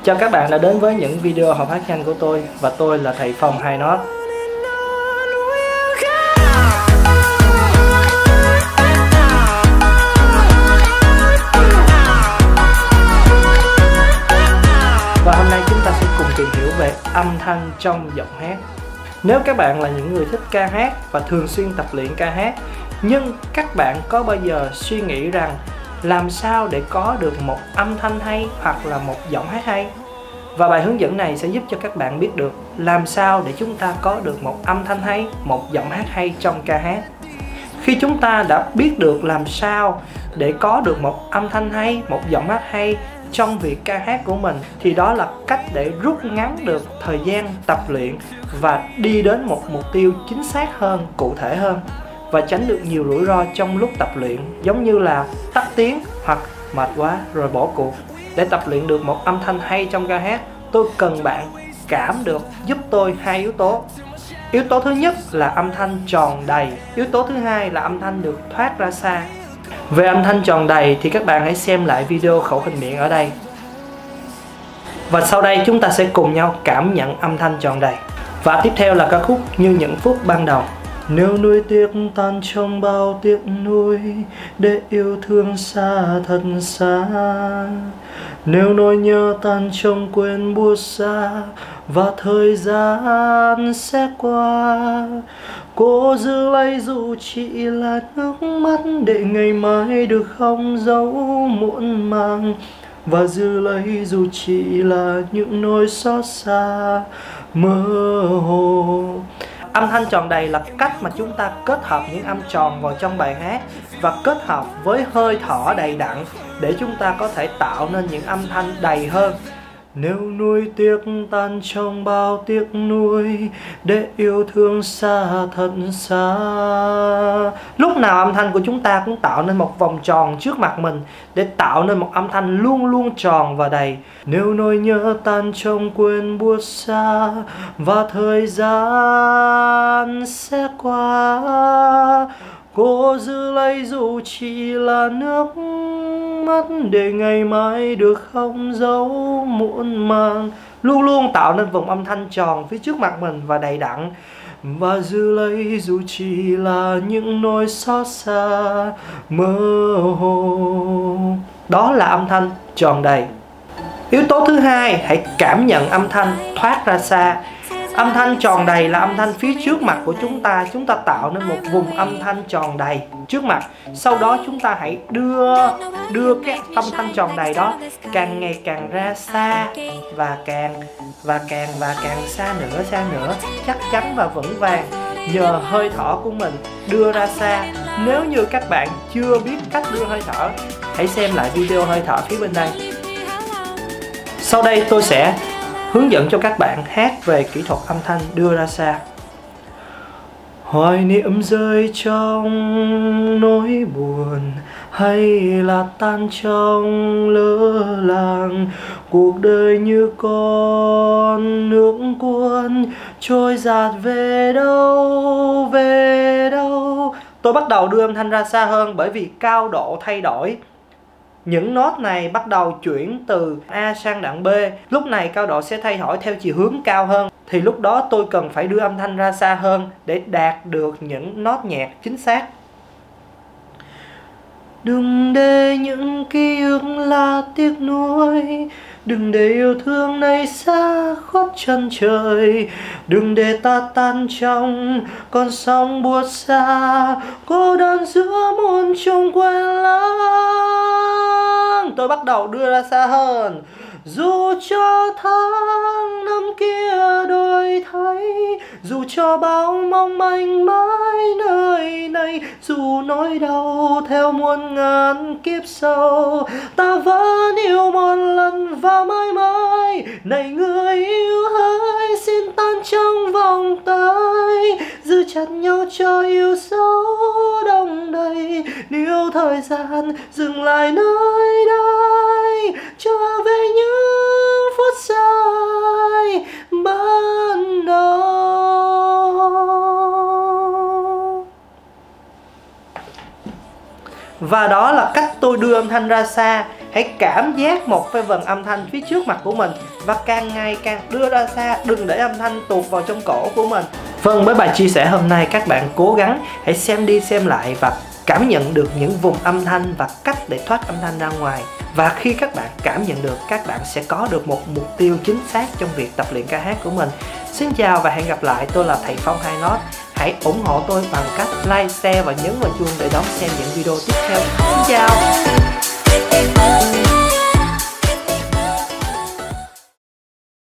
Chào các bạn đã đến với những video học hát nhanh của tôi. Và tôi là thầy Phong Hai Nót. Và hôm nay chúng ta sẽ cùng tìm hiểu về âm thanh trong giọng hát. Nếu các bạn là những người thích ca hát và thường xuyên tập luyện ca hát, nhưng các bạn có bao giờ suy nghĩ rằng làm sao để có được một âm thanh hay hoặc là một giọng hát hay? Và bài hướng dẫn này sẽ giúp cho các bạn biết được làm sao để chúng ta có được một âm thanh hay, một giọng hát hay trong ca hát. Khi chúng ta đã biết được làm sao để có được một âm thanh hay, một giọng hát hay trong việc ca hát của mình, thì đó là cách để rút ngắn được thời gian tập luyện và đi đến một mục tiêu chính xác hơn, cụ thể hơn, và tránh được nhiều rủi ro trong lúc tập luyện, giống như là tắt tiếng hoặc mệt quá rồi bỏ cuộc. Để tập luyện được một âm thanh hay trong ca hát, tôi cần bạn cảm được giúp tôi hai yếu tố. Yếu tố thứ nhất là âm thanh tròn đầy, yếu tố thứ hai là âm thanh được thoát ra xa. Về âm thanh tròn đầy thì các bạn hãy xem lại video khẩu hình miệng ở đây. Và sau đây chúng ta sẽ cùng nhau cảm nhận âm thanh tròn đầy. Và tiếp theo là ca khúc Như Những Phút Ban Đầu. Nếu nuối tiếc tan trong bao tiếc nuối, để yêu thương xa thật xa. Nếu nỗi nhớ tan trong quên buốt xa, và thời gian sẽ qua. Cố giữ lấy dù chỉ là nước mắt, để ngày mai được không dấu muộn màng. Và giữ lấy dù chỉ là những nỗi xót xa mơ hồ. Âm thanh tròn đầy là cách mà chúng ta kết hợp những âm tròn vào trong bài hát và kết hợp với hơi thở đầy đặn để chúng ta có thể tạo nên những âm thanh đầy hơn. Nếu nuối tiếc tan trong bao tiếc nuối, để yêu thương xa thật xa. Lúc nào âm thanh của chúng ta cũng tạo nên một vòng tròn trước mặt mình để tạo nên một âm thanh luôn luôn tròn và đầy. Nếu nỗi nhớ tan trong quên buốt xa, và thời gian sẽ qua. Cố giữ lấy dù chỉ là nước mắt, để ngày mai được không dấu muộn màng. Luôn luôn tạo nên vùng âm thanh tròn phía trước mặt mình và đầy đặn. Và giữ lấy dù chỉ là những nỗi xót xa mơ hồ. Đó là âm thanh tròn đầy. Yếu tố thứ hai, hãy cảm nhận âm thanh thoát ra xa. Âm thanh tròn đầy là âm thanh phía trước mặt của chúng ta. Chúng ta tạo nên một vùng âm thanh tròn đầy trước mặt. Sau đó chúng ta hãy đưa cái âm thanh tròn đầy đó càng ngày càng ra xa, và càng xa nữa, chắc chắn và vững vàng, nhờ hơi thở của mình đưa ra xa. Nếu như các bạn chưa biết cách đưa hơi thở, hãy xem lại video hơi thở phía bên đây. Sau đây tôi sẽ hướng dẫn cho các bạn hát về kỹ thuật âm thanh đưa ra xa. Hoài niệm rơi trong nỗi buồn, hay là tan trong lỡ làng. Cuộc đời như con nước cuốn trôi dạt về đâu, về đâu. Tôi bắt đầu đưa âm thanh ra xa hơn bởi vì cao độ thay đổi. Những nốt này bắt đầu chuyển từ A sang đoạn B. Lúc này cao độ sẽ thay đổi theo chiều hướng cao hơn. Thì lúc đó tôi cần phải đưa âm thanh ra xa hơn để đạt được những nốt nhạc chính xác. Đừng để những ký ức là tiếc nuối, đừng để yêu thương này xa khuất chân trời. Đừng để ta tan trong con sóng buốt xa, cô đơn giữa muôn trùng quên lãng. Tôi bắt đầu đưa ra xa hơn. Dù cho tháng năm kia đổi thay, dù cho bao mong manh mãi nơi này, dù nỗi đau theo muôn ngàn kiếp sau, ta vẫn yêu một lần và mãi mãi. Này người yêu hỡi, xin tan trong vòng tay, giữ chặt nhau cho yêu dấu đông đầy. Nếu thời gian dừng lại nơi đây, trở về những phút giây ban đầu. Và đó là cách tôi đưa âm thanh ra xa. Hãy cảm giác một cái vần âm thanh phía trước mặt của mình và càng ngày càng đưa ra xa, đừng để âm thanh tuột vào trong cổ của mình. Vâng, với bài chia sẻ hôm nay các bạn cố gắng hãy xem đi xem lại và cảm nhận được những vùng âm thanh và cách để thoát âm thanh ra ngoài. Và khi các bạn cảm nhận được, các bạn sẽ có được một mục tiêu chính xác trong việc tập luyện ca hát của mình. Xin chào và hẹn gặp lại, tôi là thầy Phong Hai Nốt. Hãy ủng hộ tôi bằng cách like, share và nhấn vào chuông để đón xem những video tiếp theo. Xin chào.